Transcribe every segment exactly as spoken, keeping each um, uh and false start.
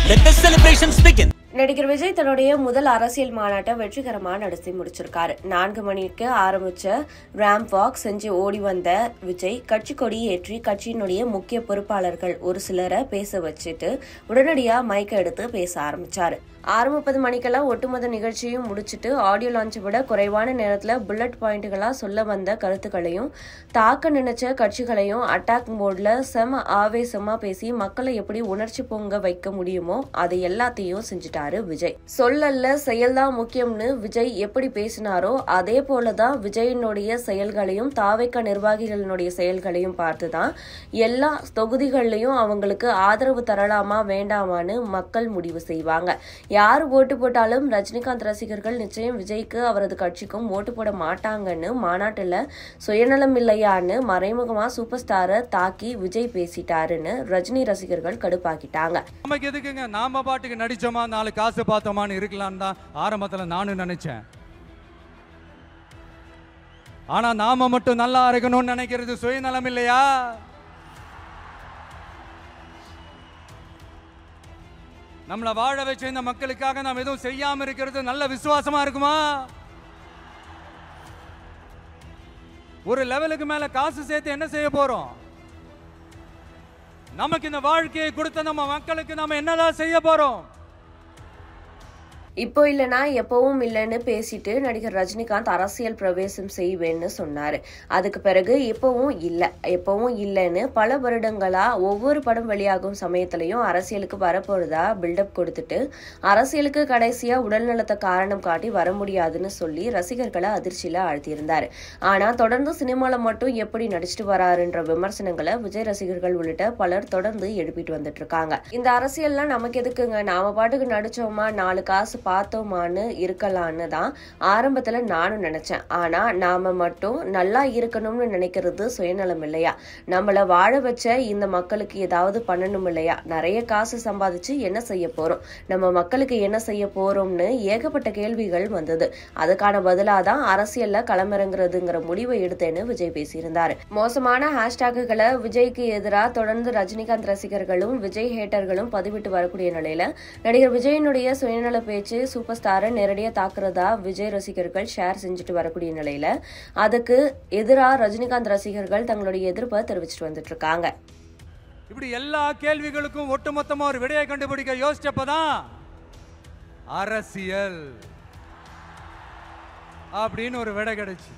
Let the celebrations begin. நடிகர் விஜய் தன்னுடைய முதல் அரசியல் மாநாட்டை வெற்றிகரமா நடத்தி முடிச்சிருக்காரு. நான்கு மணிக்கு ஆரம்பிச்ச ரேம்ப் வாக் செஞ்சு ஓடி வந்த விஜய் கட்சி கொடி ஏற்றி கட்சியினுடைய முக்கிய பொறுப்பாளர்கள் ஒரு சிலரை பேச வச்சுட்டு உடனடியா மைக்க எடுத்து பேச ஆரம்பிச்சாரு. ஆறு முப்பது மணிக்கெல்லாம் ஒட்டுமொத்த நிகழ்ச்சியும் முடிச்சுட்டு ஆடியோ லான்ச்சை விட குறைவான நேரத்துல புல்லட் பாயிண்ட்களா சொல்ல வந்த கருத்துக்களையும் தாக்க நினைச்ச கட்சிகளையும் அட்டாக் மோட்ல செம ஆவேசமா பேசி மக்களை எப்படி உணர்ச்சி பொங்க வைக்க முடியுமோ அதை எல்லாத்தையும் செஞ்சுட்டாரு விஜய். சொல்லல்ல செயல்தான் முக்கியம்னு விஜய் எப்படி பேசினாரோ அதே போலதான் விஜயினுடைய செயல்களையும் தாவேக நிர்வாகிகளினுடைய செயல்களையும் பார்த்துதான் எல்லா தொகுதிகள்லயும் அவங்களுக்கு ஆதரவு தரலாமா வேண்டாமான்னு மக்கள் முடிவு செய்வாங்க. யாரு ஓட்டு போட்டாலும் ரஜினிகாந்த் ரசிகர்கள் நிச்சயம் விஜய்க்கு அவரது கட்சிக்கும் ஓட்டு போட மாட்டாங்கன்னு மாநாட்டுல சுயநலம் இல்லையான்னு மறைமுகமா சூப்பர் ஸ்டாரை தாக்கி விஜய் பேசிட்டாருன்னு ரஜினி ரசிகர்கள் கடுப்பாக்கிட்டாங்க. நமக்கு எதுக்குங்க நாம பாட்டுக்கு நடிச்சோமா நாலு காசு பார்த்தோமான்னு இருக்கலாம் தான் ஆரம்பத்துல நானும் நினைச்சேன். ஆனா நாம மட்டும் நல்லா இருக்கணும்னு நினைக்கிறது சுயநலம் இல்லையா? நம்மளை வாழ வச்ச இந்த மக்களுக்காக நாம் எதுவும் செய்யாம இருக்கிறது நல்ல விசுவாசமா இருக்குமா? ஒரு லெவலுக்கு மேல காசு சேர்த்து என்ன செய்ய போறோம்? நமக்கு இந்த வாழ்க்கையை கொடுத்த நம்ம மக்களுக்கு நாம என்னதான் செய்ய போறோம்? இப்போ இல்லைன்னா எப்பவும் இல்லைன்னு பேசிட்டு நடிகர் ரஜினிகாந்த் அரசியல் பிரவேசம் செய்வேன்னு சொன்னாரு. அதுக்கு பிறகு இப்பவும் இல்ல எப்பவும் இல்லைன்னு பல வருடங்களா ஒவ்வொரு படம் வெளியாகும் சமயத்திலையும் அரசியலுக்கு வரப்போறதா பில்டப் கொடுத்துட்டு அரசியலுக்கு கடைசியா உடல்நலத்தை காரணம் காட்டி வர முடியாதுன்னு சொல்லி ரசிகர்களை அதிர்ச்சியில ஆழ்த்தியிருந்தாரு. ஆனா தொடர்ந்து சினிமால மட்டும் எப்படி நடிச்சிட்டு வராருன்ற விமர்சனங்களை விஜய் ரசிகர்கள் உள்ளிட்ட பலர் தொடர்ந்து எழுப்பிட்டு வந்துட்டு இருக்காங்க. இந்த அரசியல்லாம் நமக்கு எதுக்குங்க, நாம பாட்டுக்கு நடிச்சோமா நாலு காசு பார்த்தோமான்னு இருக்கலான்னு தான் ஆரம்பத்துல நானும் நினைச்சேன். ஆனா நாம மட்டும் நல்லா இருக்கணும்னு நினைக்கிறது சுயநலம் இல்லையா? நம்மள வாழ வச்ச இந்த மக்களுக்கு ஏதாவது பண்ணணும் இல்லையா? நிறைய காசு சம்பாதிச்சு என்ன செய்ய போறோம், நம்ம மக்களுக்கு என்ன செய்ய போறோம்னு ஏகப்பட்ட கேள்விகள் வந்தது. அதுக்கான பதிலாதான் அரசியல்ல களமிறங்குறதுங்கிற முடிவை எடுத்தேன்னு விஜய் பேசியிருந்தாரு. மோசமான ஹேஷ்டாக்குகளை விஜய்க்கு எதிராக தொடர்ந்து ரஜினிகாந்த் ரசிகர்களும் விஜய் ஹேட்டர்களும் பதிவிட்டு வரக்கூடிய நிலையில நடிகர் விஜயனுடைய சுயநல பேச்சு சூப்பர் ஸ்டாரை நேரடியா தாக்குறதா விஜய் ரசிகர்கள் ஷேர் செஞ்சுட்டு வரக்கூடிய நிலையில அதுக்கு எதிராக ரஜினிகாந்த் ரசிகர்கள் தங்களுடைய எதிர்ப்பை தெரிவிச்சுட்டு வந்துட்டு இருக்காங்க. இப்படி எல்லா கேள்விகளுக்கும் ஒட்டுமொத்தமா ஒரு விடையை கண்டுபிடிக்க யோசிச்சப்பதான் அரசியல் அப்படின்னு ஒரு விடை கிடைச்சு.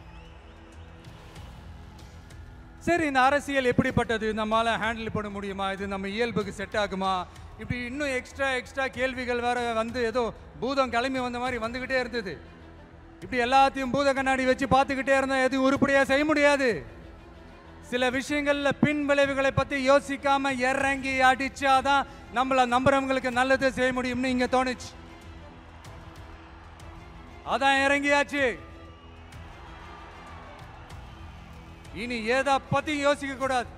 சரி, இந்த அரசியல் எப்படிப்பட்டது, நம்மளால ஹேண்டில் பண்ண முடியுமா, இது நம்ம இயல்புக்கு செட் ஆகுமா, இப்படி இன்னும் எக்ஸ்ட்ரா எக்ஸ்ட்ரா கேள்விகள் வேற வந்து ஏதோ பூதம் கிளம்பி வந்த மாதிரி வந்துகிட்டே இருந்தது. இப்படி எல்லாத்தையும் பூத கண்ணாடி வச்சு பார்த்துக்கிட்டே இருந்தா எதுவும் உருப்படியா செய்ய முடியாது. சில விஷயங்கள்ல பின் விளைவுகளை பத்தி யோசிக்காம இறங்கி அடிச்சாதான் நம்மள நம்புறவங்களுக்கு நல்லது செய்ய முடியும்னு இங்க தோணுச்சு. அதான் இறங்கியாச்சு. இனி ஏதா பத்தி யோசிக்க கூடாது.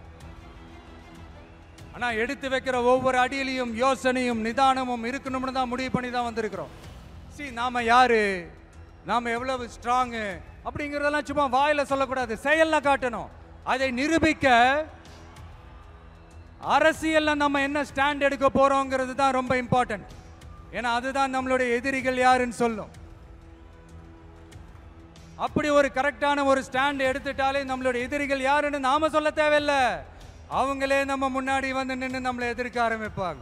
ஆனா எடுத்து வைக்கிற ஒவ்வொரு அடியிலையும் யோசனையும் நிதானமும் இருக்கணும்னு தான் முடிவு பண்ணி தான் வந்திருக்கிறோம். சி, நாம யாரு, நாம எவ்வளவு ஸ்ட்ராங் அப்படிங்கறதெல்லாம் சும்மா வாயில சொல்லக்கூடாது, செயல்ல காட்டணும். அதை நிரூபிக்க அரசியல்ல நம்ம என்ன ஸ்டாண்ட் எடுக்க போறோங்கிறது தான் ரொம்ப இம்பார்ட்டன்ட். ஏன்னா அதுதான் நம்மளுடைய எதிரிகள் யாருன்னு சொல்லும். அப்படி ஒரு கரெக்டான ஒரு ஸ்டாண்ட் எடுத்துட்டாலே நம்மளுடைய எதிரிகள் யாருன்னு நாம சொல்ல தேவையில்லை, அவங்களே நம்ம முன்னாடி வந்து நின்று நம்மளை எதிர்க்க ஆரம்பிப்பாங்க.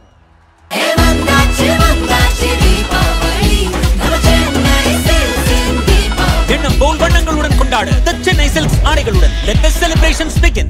எண்ணம் போல் வண்ணங்களுடன் கொண்டாட சென்னை சில்க்ஸ் ஆடைகளுடன் Let the celebrations begin.